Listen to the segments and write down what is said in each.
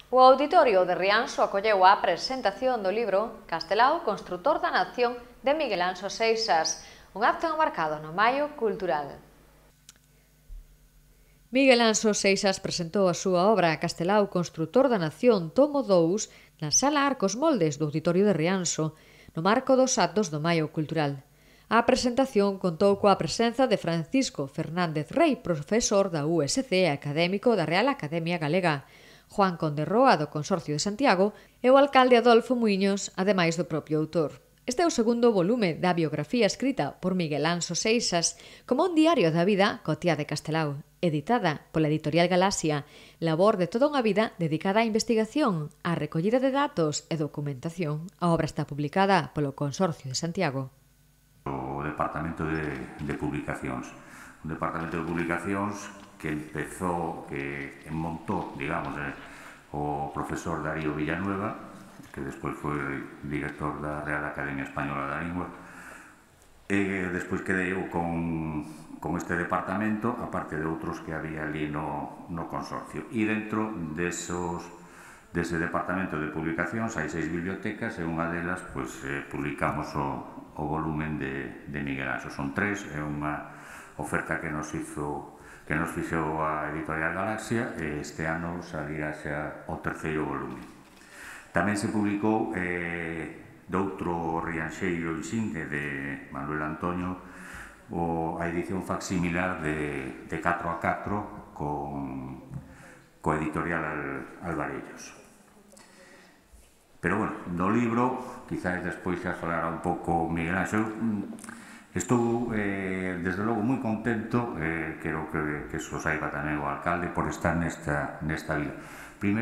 O Auditorio de Rianxo acolleu a presentación do libro Castelao, construtor da nación, de Miguel Anxo Seixas, un acto enmarcado no Maio Cultural. Miguel Anxo Seixas presentou a súa obra Castelao, construtor da nación, tomo 2, na Sala Arcos Moldes do Auditorio de Rianxo, no marco dos actos do Maio Cultural. A presentación contou coa presenza de Francisco Fernández Rei, profesor da USC e académico da Real Academia Galega, Juan Conde Roa, do Consorcio de Santiago, e o alcalde Adolfo Muiños, ademais do propio autor. Este é o segundo volume da biografía escrita por Miguel Anxo Seixas como un diario da vida cotiá de Castelao, editada pola editorial Galaxia, labor de toda unha vida dedicada á investigación, á recollida de datos e documentación. A obra está publicada polo Consorcio de Santiago. O Departamento de Publicacións. Un Departamento de Publicacións que empezou, que montou, digamos, o profesor Darío Villanueva, que despois foi director da Real Academia Española da Lingua, e despois quedei eu con este departamento, aparte de outros que había ali no consorcio. E dentro dese departamento de publicacións hai 6 bibliotecas e unha delas publicamos o volumen de Miguel Anxo. Son 3, é unha oferta que nos fixou a editorial Galaxia e este ano salirá xa o terceiro volumen. Tamén se publicou doutro rianxeiro insigne de Manuel Antonio a edición facsimilar de 4x4 co editorial Alvarellos. Pero, bueno, no libro, quizás despois xa falará un pouco Miguel Anxo. Estou, desde logo, moi contento, quero que iso saiba tamén o alcalde, por estar nesta vila. Primeiro,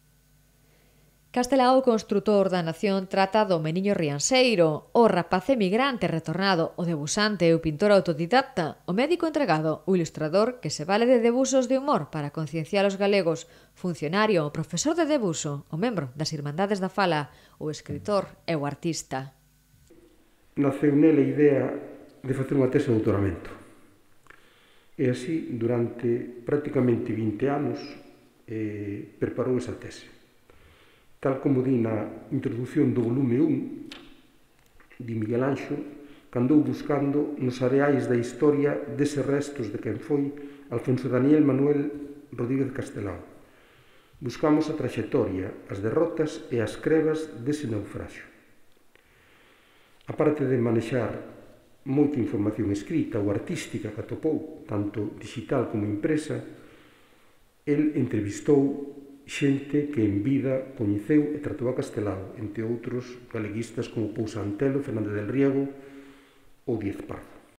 Castelao, construtor da nación, trata do meniño rianxeiro, o rapaz emigrante retornado, o debusante, o pintor autodidacta, o médico entregado, o ilustrador que se vale de debuxos de humor para concienciar os galegos, funcionario, o profesor de debuxo, o membro das Irmandades da Fala, o escritor e o artista. Naceu nela a idea de facer unha tese de doutoramento. E así, durante prácticamente 20 anos, preparou esa tese. Tal como di na introdución do volume 1, di Miguel Anxo, que andou buscando nos areais da historia deses restos de quen foi Alfonso Daniel Manuel Rodríguez Castelao. Buscamos a traxectoria, as derrotas e as crebas dese naufraxio. A parte de manexar moita información escrita ou artística que atopou, tanto digital como impresa, el entrevistou xente que en vida coñeceu e tratou a Castelao, entre outros galeguistas como Pousa Antelo, Fernández del Riego ou Díaz Pardo.